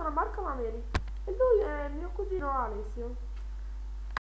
sono Marco Mameli e lui è mio cugino Alessio.